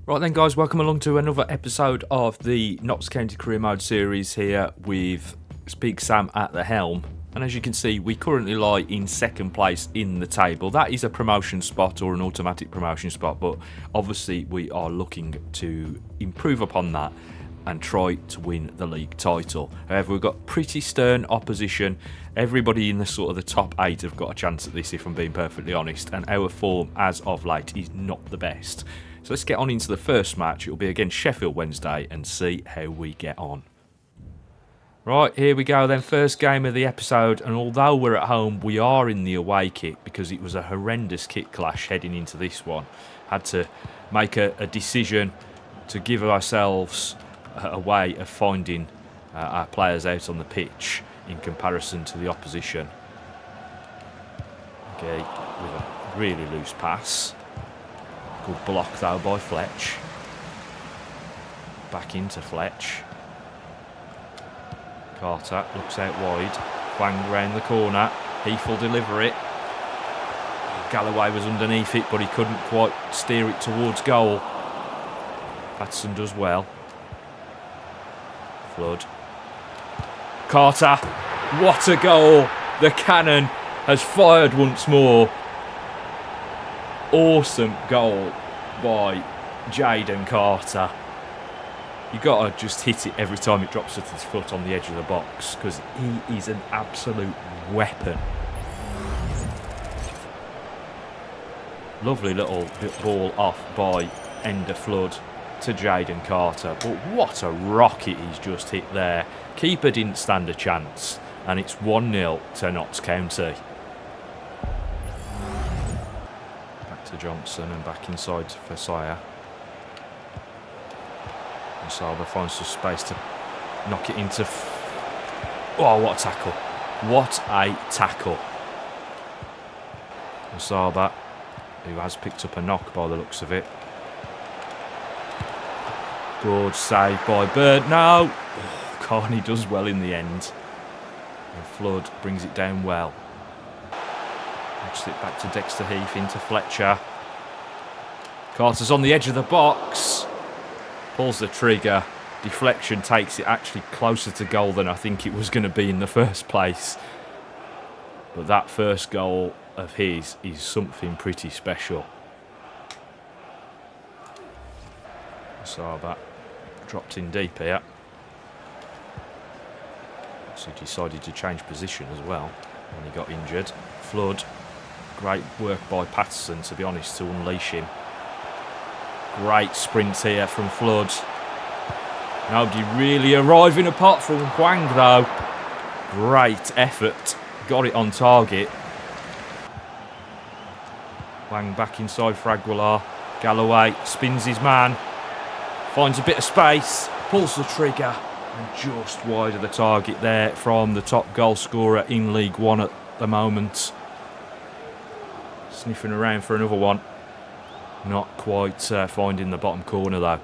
Right then guys, welcome along to another episode of the Notts County Career Mode series here with Big Sam at the helm. And as you can see, we currently lie in second place in the table. That is a promotion spot or an automatic promotion spot, but obviously we are looking to improve upon that and try to win the league title. However, we've got pretty stern opposition. Everybody in the sort of the top 8 have got a chance at this, if I'm being perfectly honest, and our form as of late is not the best. So let's get on into the first match. It will be against Sheffield Wednesday and see how we get on. Right, here we go then, first game of the episode, and although we're at home, we are in the away kit because it was a horrendous kit clash heading into this one. Had to make a decision to give ourselves a way of finding our players out on the pitch in comparison to the opposition. Okay, with a really loose pass. Good block though by Fletch. Back into Fletch. Carter looks out wide. Wang round the corner. Heath will deliver it. Galloway was underneath it, but he couldn't quite steer it towards goal. Patterson does well. Flood. Carter. What a goal. The cannon has fired once more. Awesome goal by Jaden Carter. You got to just hit it every time it drops at his foot on the edge of the box because he is an absolute weapon. Lovely little ball off by Ender Flood to Jaden Carter, but what a rocket he's just hit there. Keeper didn't stand a chance, and it's 1-0 to Notts County. Back to Johnson and back inside for Sire. Saba finds some space to knock it into... Oh, what a tackle. What a tackle. Saba, who has picked up a knock by the looks of it. Good save by Bird. No! Oh, Carney does well in the end. And Flood brings it down well. Knocks it back to Dexter Heath into Fletcher. Carter's on the edge of the box. Pulls the trigger. Deflection takes it actually closer to goal than I think it was going to be in the first place. But that first goal of his is something pretty special. Saba dropped in deep here. So he decided to change position as well when he got injured. Flood. Great work by Patterson, to be honest, to unleash him. Great sprint here from Flood. Nobody really arriving apart from Huang though. Great effort. Got it on target. Huang back inside for Aguilar. Galloway spins his man. Finds a bit of space. Pulls the trigger. And just wide of the target there from the top goal scorer in League One at the moment. Sniffing around for another one. Not quite finding the bottom corner though.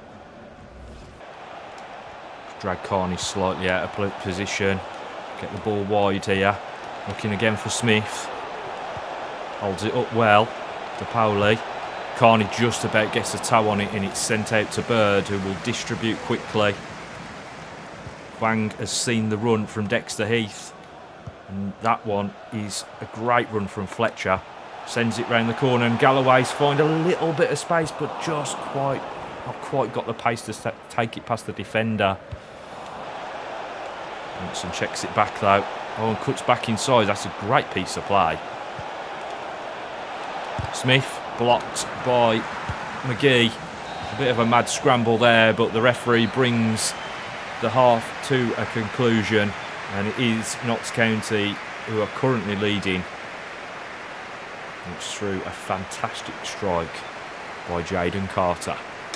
Drag Carney slightly out of position. Get the ball wide here. Looking again for Smith. Holds it up well to Powley. Carney just about gets a toe on it and it's sent out to Bird, who will distribute quickly. Wang has seen the run from Dexter Heath. And that one is a great run from Fletcher. Sends it round the corner and Galloway's find a little bit of space, but just not quite got the pace to take it past the defender. Johnson checks it back though. Oh, and cuts back inside. That's a great piece of play. Smith blocked by McGee. A bit of a mad scramble there, but the referee brings the half to a conclusion, and it is Notts County who are currently leading. It's through a fantastic strike by Jaden Carter.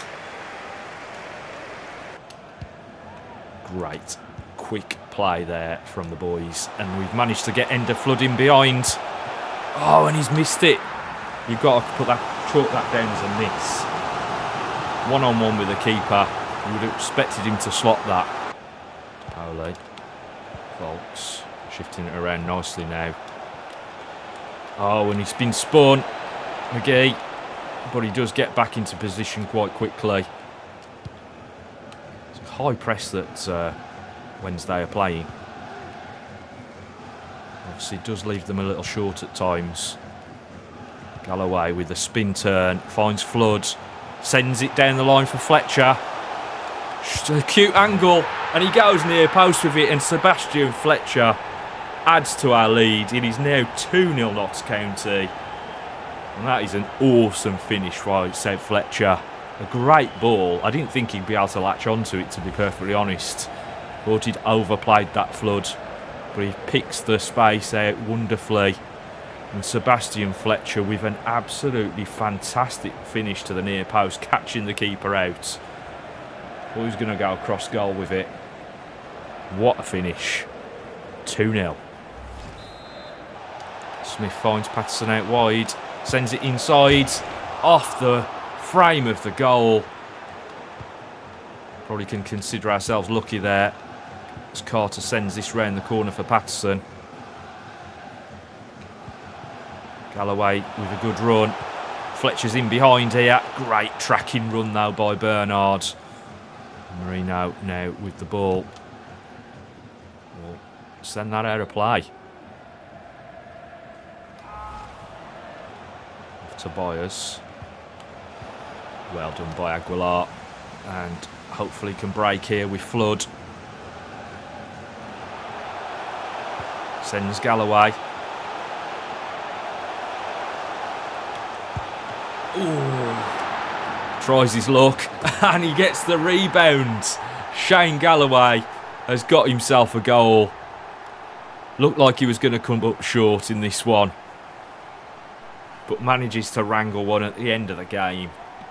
Great quick play there from the boys, and we've managed to get Ender Flood in behind. Oh, and he's missed it. You've got to chalk that down as a miss. One-on-one with the keeper. You would have expected him to slot that. Powley. Volks shifting it around nicely now. Oh, and he's been spun. McGee but he does get back into position quite quickly. It's a high press that Wednesday are playing. Obviously does leave them a little short at times. Galloway with a spin turn, finds Flood, sends it down the line for Fletcher. Just a cute angle, and he goes near post with it, and Sebastian Fletcher adds to our lead. It is now 2-0 Notts County. And that is an awesome finish by Seb Fletcher. A great ball. I didn't think he'd be able to latch onto it, to be perfectly honest. Thought he'd overplayed that Flood. But he picks the space out wonderfully. And Sebastian Fletcher with an absolutely fantastic finish to the near post, catching the keeper out. Who's going to go across goal with it? What a finish. 2-0. Smith finds Patterson out wide, sends it inside, off the frame of the goal. Probably can consider ourselves lucky there, as Carter sends this round the corner for Patterson. Galloway with a good run. Fletcher's in behind here. Great tracking run though by Bernard. Marino now with the ball. We'll send that out of play. Tobias. Well done by Aguilar. And hopefully can break here with Flood. Sends Galloway. Ooh. Tries his luck and he gets the rebound. Shane Galloway has got himself a goal. Looked like he was going to come up short in this one, but manages to wrangle one at the end of the game.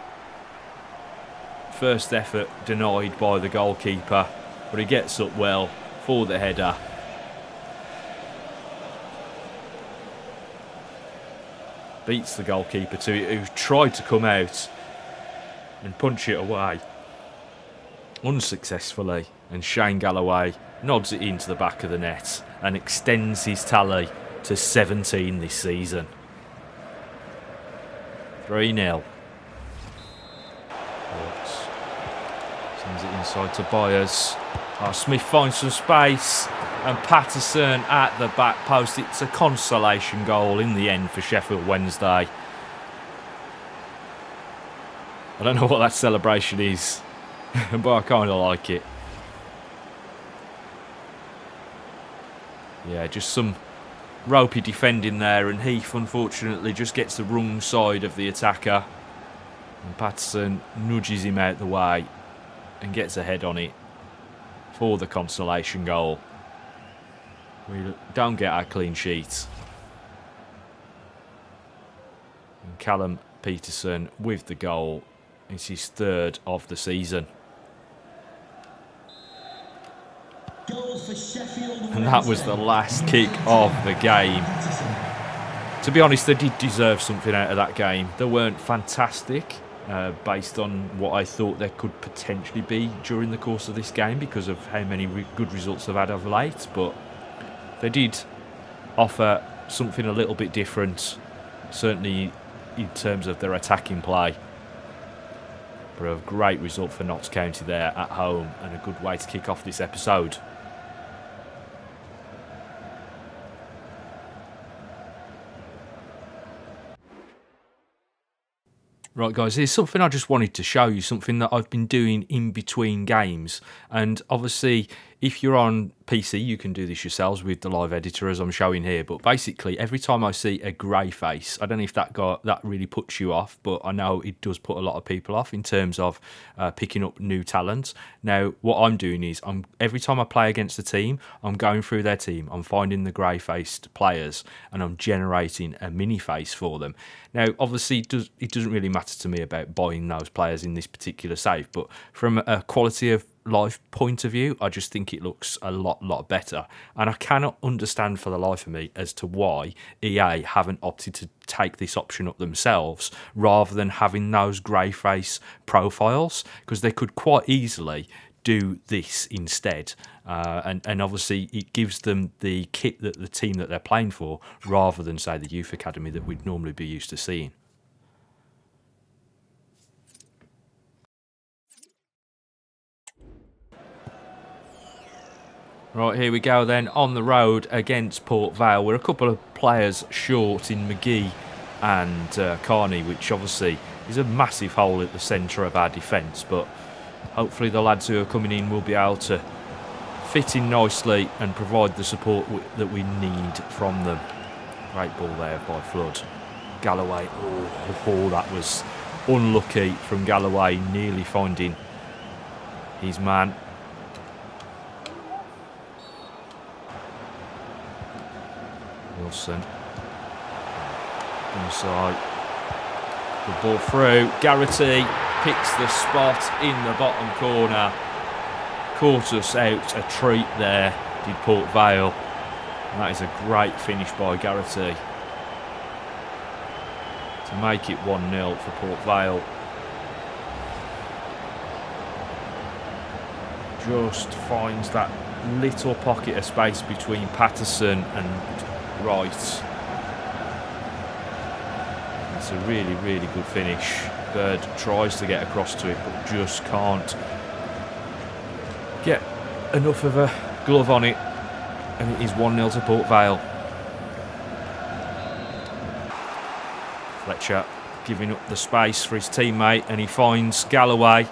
First effort denied by the goalkeeper, but he gets up well for the header. Beats the goalkeeper to it, who tried to come out and punch it away unsuccessfully, and Shane Galloway nods it into the back of the net and extends his tally to 17 this season. 3-0. Sends it inside to Byers. Smith finds some space, and Patterson at the back post. It's a consolation goal in the end for Sheffield Wednesday. I don't know what that celebration is, but I kind of like it. Yeah, just some ropey defending there, and Heath unfortunately just gets the wrong side of the attacker. And Patterson nudges him out the way and gets a head on it for the consolation goal. We don't get our clean sheet. And Callum Peterson with the goal. It's his third of the season. And that was the last kick of the game. To be honest, they did deserve something out of that game. They weren't fantastic based on what I thought there could potentially be during the course of this game because of how many good results they've had of late, but they did offer something a little bit different, certainly in terms of their attacking play. But a great result for Notts County there at home, and a good way to kick off this episode. Right guys, here's something I just wanted to show you, something that I've been doing in between games. And obviously, if you're on PC, you can do this yourselves with the live editor as I'm showing here. But basically, every time I see a grey face, I don't know if that really puts you off, but I know it does put a lot of people off in terms of picking up new talent. Now, what I'm doing is, every time I play against a team, I'm going through their team, I'm finding the grey-faced players, and I'm generating a mini face for them. Now, obviously, it doesn't really matter to me about buying those players in this particular save, but from a quality of life point of view, I just think it looks a lot better, and I cannot understand for the life of me as to why EA haven't opted to take this option up themselves rather than having those grey face profiles, because they could quite easily do this instead, and obviously it gives them the kit that the team that they're playing for rather than say the youth academy that we'd normally be used to seeing. Right, here we go then, on the road against Port Vale. We're a couple of players short in McGee and Carney, which obviously is a massive hole at the centre of our defence, but hopefully the lads who are coming in will be able to fit in nicely and provide the support that we need from them. Great ball there by Flood. Galloway, oh, that was unlucky from Galloway, nearly finding his man. Wilson. Inside. Good ball through. Garrity picks the spot in the bottom corner. Caught us out a treat there, did Port Vale. And that is a great finish by Garrity to make it 1-0 for Port Vale. Just finds that little pocket of space between Patterson and Wright. It's a really, really good finish. Bird tries to get across to it, but just can't get enough of a glove on it, and it is 1-0 to Port Vale. Fletcher giving up the space for his teammate, and he finds Galloway.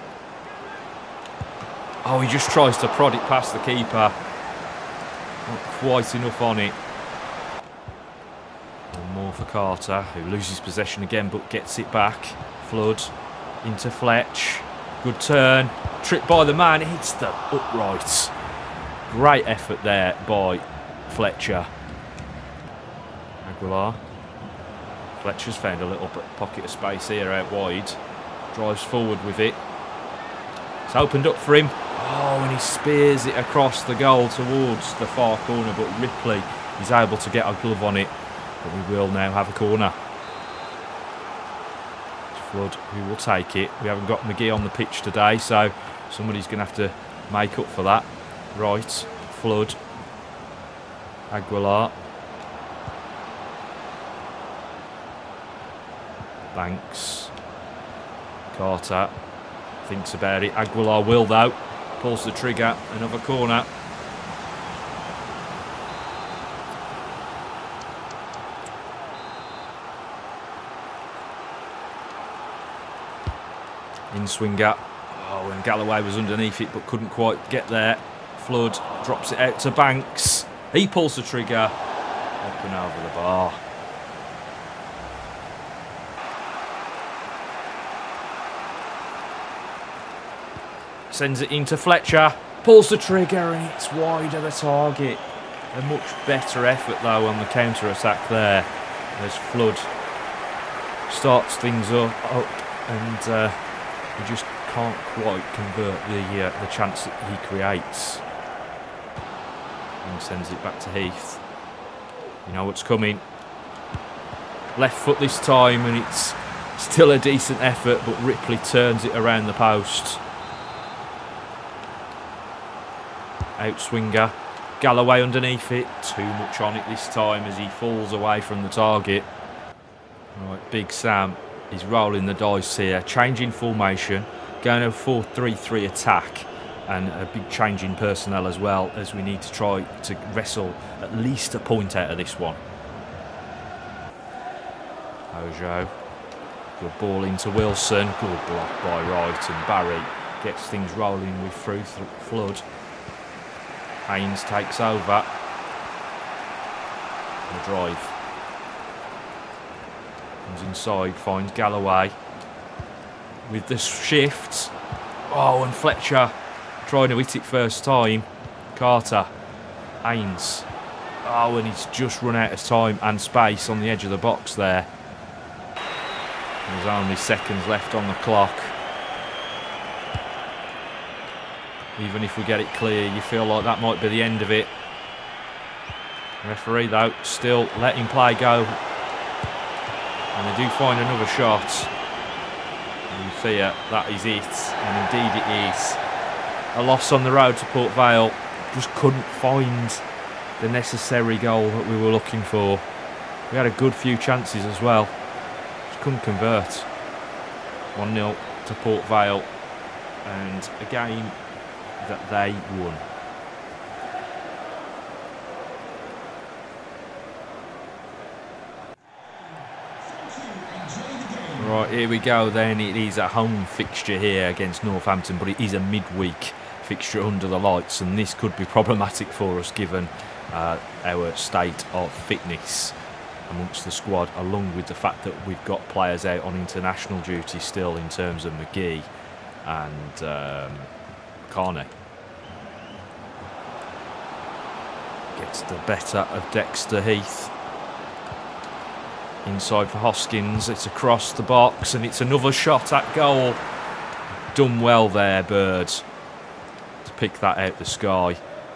Oh, he just tries to prod it past the keeper. Not quite enough on it. And more for Carter, who loses possession again but gets it back. Flood into Fletch. Good turn. Tripped by the man. Hits the uprights. Great effort there by Fletcher. Aguilar. Fletcher's found a little pocket of space here out wide. Drives forward with it. It's opened up for him. Oh, and he spears it across the goal towards the far corner, but Ripley is able to get a glove on it. But we will now have a corner. Flood, who will take it. We haven't got McGee on the pitch today, so somebody's going to have to make up for that. Right, Flood. Aguilar. Banks. Carter thinks about it. Aguilar will, though. Pulls the trigger. Another corner. In swinger. Oh, and Galloway was underneath it but couldn't quite get there. Flood drops it out to Banks. He pulls the trigger. Up and over the bar. Sends it into Fletcher. Pulls the trigger and it's wide of the target. A much better effort though on the counter-attack there as Flood starts things up and he just can't quite convert the chance that he creates. And sends it back to Heath. You know what's coming. Left foot this time, and it's still a decent effort, but Ripley turns it around the post. Out swinger. Galloway underneath it. Too much on it this time as he falls away from the target. Right, Big Sam is rolling the dice here, changing formation, going a 4-3-3 attack, and a big change in personnel as well, as we need to try to wrestle at least a point out of this one. Ojo, good ball into Wilson, good block by Wright, and Barry gets things rolling with through Flood. Haynes takes over. The drive. Comes inside, finds Galloway with the shift. Oh, and Fletcher trying to hit it first time. Carter. Haynes. Oh, and he's just run out of time and space on the edge of the box there. There's only seconds left on the clock. Even if we get it clear, you feel like that might be the end of it. Referee, though, still letting play go. And they do find another shot. And you fear that is it. And indeed it is. A loss on the road to Port Vale. Just couldn't find the necessary goal that we were looking for. We had a good few chances as well. Just couldn't convert. 1-0 to Port Vale. And a game that they won. Right, here we go then. It is a home fixture here against Northampton, but it is a midweek fixture under the lights, and this could be problematic for us given our state of fitness amongst the squad, along with the fact that we've got players out on international duty still in terms of McGee and Carney. Gets the better of Dexter Heath. Inside for Hoskins, it's across the box and it's another shot at goal. Done well there, Bird, to pick that out the sky.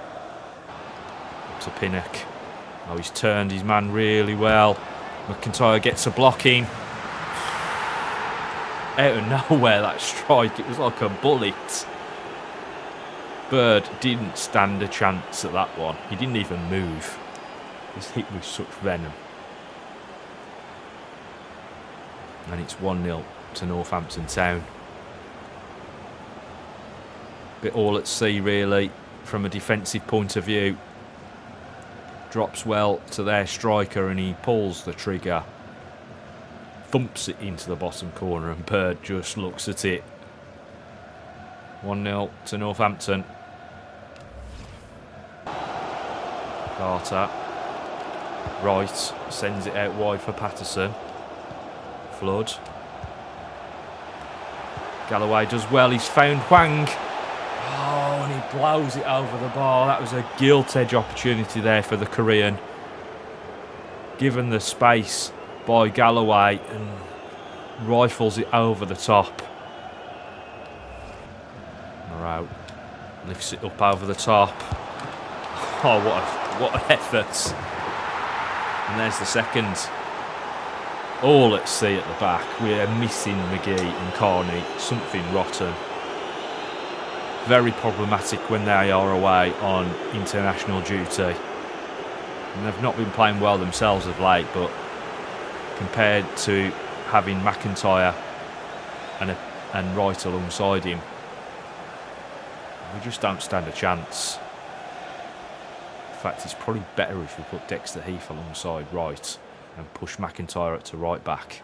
Up to Pinnock. Oh, he's turned his man really well. McIntyre gets a block in. Out of nowhere, that strike, it was like a bullet. Bird didn't stand a chance at that one. He didn't even move. He's hit with such venom. And it's 1-0 to Northampton Town. Bit all at sea really from a defensive point of view. Drops well to their striker and he pulls the trigger. Thumps it into the bottom corner and Bird just looks at it. 1-0 to Northampton. Carter. Right, sends it out wide for Patterson. Flood. Galloway does well, he's found Hwang. Oh, and he blows it over the bar. That was a gilt-edge opportunity there for the Korean. Given the space by Galloway and rifles it over the top. Moreau lifts it up over the top. Oh, what an effort. And there's the second. All at sea at the back. We're missing McGee and Carney. Something rotten. Very problematic when they are away on international duty. And they've not been playing well themselves of late, but compared to having McIntyre and Wright alongside him, we just don't stand a chance. In fact, it's probably better if we put Dexter Heath alongside Wright and push McIntyre up to right back.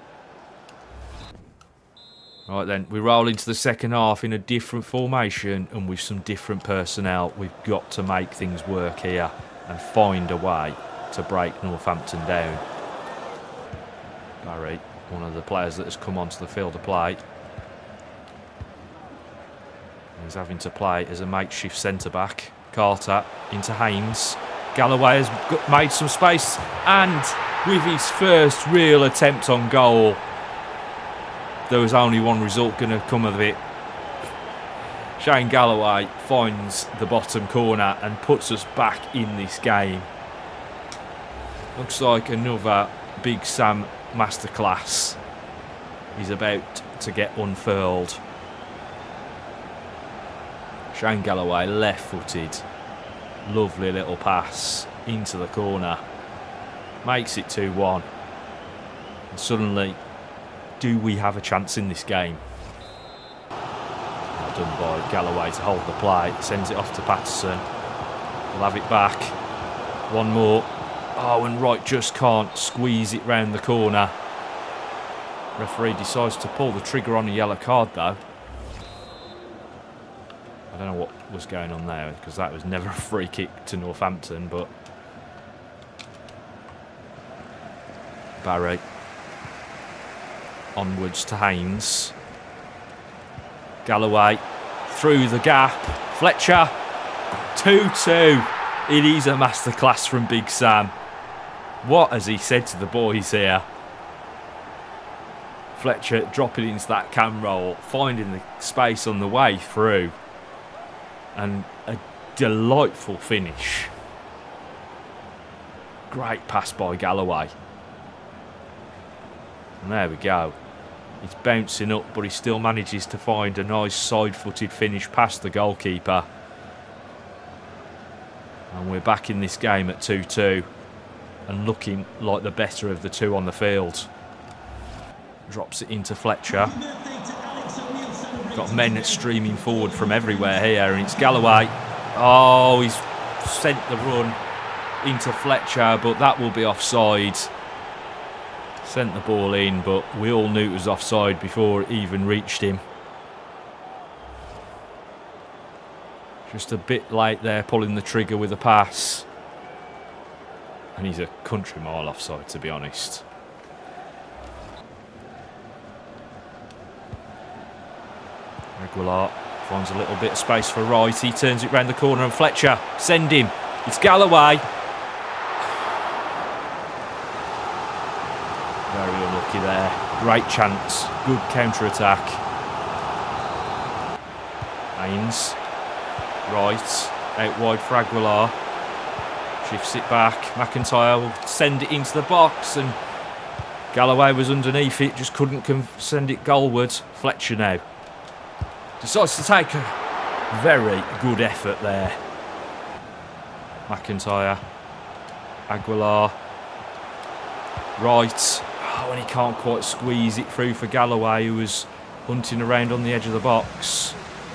Right then, we roll into the second half in a different formation and with some different personnel. We've got to make things work here and find a way to break Northampton down. Barry, one of the players that has come onto the field to play. He's having to play as a makeshift centre-back. Carter into Haynes. Galloway has made some space and with his first real attempt on goal, there was only one result going to come of it. Shane Galloway finds the bottom corner and puts us back in this game. Looks like another Big Sam masterclass is about to get unfurled. Shane Galloway, left-footed. Lovely little pass into the corner. Makes it 2-1. And suddenly, do we have a chance in this game? Well done by Galloway to hold the play. Sends it off to Patterson. We'll have it back. One more. Oh, and Wright just can't squeeze it round the corner. Referee decides to pull the trigger on a yellow card though. I don't know what was going on there because that was never a free kick to Northampton, but Barry onwards to Haynes. Galloway through the gap. Fletcher 2-2. It is a masterclass from Big Sam. What has he said to the boys here? Fletcher dropping into that cam roll, finding the space on the way through. And a delightful finish. Great pass by Galloway. And there we go. He's bouncing up, but he still manages to find a nice side-footed finish past the goalkeeper. And we're back in this game at 2-2 and looking like the better of the two on the field. Drops it into Fletcher. Got men streaming forward from everywhere here, and it's Galloway. Oh, he's sent the run into Fletcher, but that will be offside. Sent the ball in, but we all knew it was offside before it even reached him. Just a bit late there, pulling the trigger with a pass. And he's a country mile offside, to be honest. Aguilar finds a little bit of space for Wright. He turns it round the corner and Fletcher, send him. It's Galloway. Very unlucky there. Great chance. Good counter-attack. Haynes. Wright. Out wide for Aguilar. Shifts it back. McIntyre will send it into the box. And Galloway was underneath it. Just couldn't send it goalwards. Fletcher now. Decides to take a very good effort there. McIntyre. Aguilar. Wright. Oh, and he can't quite squeeze it through for Galloway, who was hunting around on the edge of the box.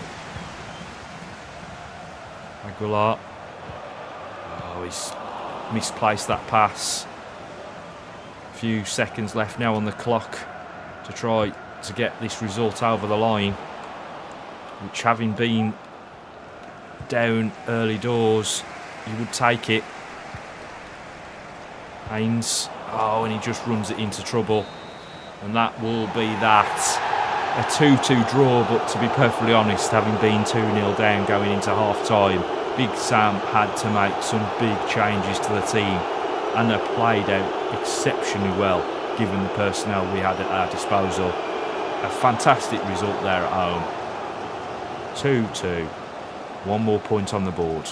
Aguilar. Oh, he's misplaced that pass. A few seconds left now on the clock to try to get this result over the line, which, having been down early doors, you would take it. Haynes. Oh, and he just runs it into trouble. And that will be that. A 2-2 draw, but to be perfectly honest, having been 2-0 down going into half-time, Big Sam had to make some big changes to the team. And they played out exceptionally well, given the personnel we had at our disposal. A fantastic result there at home. 2-2. One more point on the board.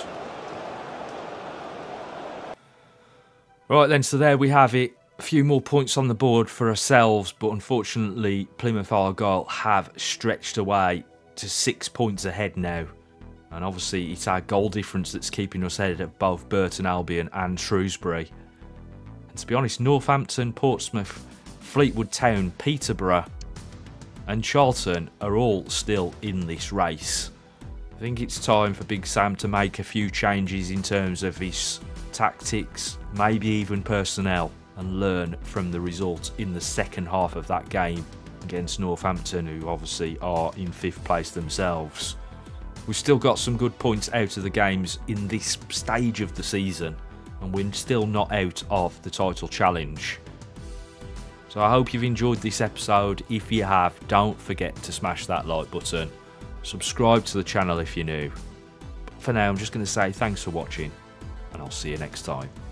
Right then, so there we have it. A few more points on the board for ourselves, but unfortunately Plymouth Argyle have stretched away to 6 points ahead now. And obviously it's our goal difference that's keeping us ahead of both Burton Albion and Shrewsbury. And to be honest, Northampton, Portsmouth, Fleetwood Town, Peterborough and Charlton are all still in this race. I think it's time for Big Sam to make a few changes in terms of his tactics, maybe even personnel, and learn from the result in the second half of that game against Northampton, who obviously are in 5th place themselves. We've still got some good points out of the games in this stage of the season, and we're still not out of the title challenge. So I hope you've enjoyed this episode. If you have, don't forget to smash that like button. Subscribe to the channel if you're new. But for now, I'm just going to say thanks for watching, and I'll see you next time.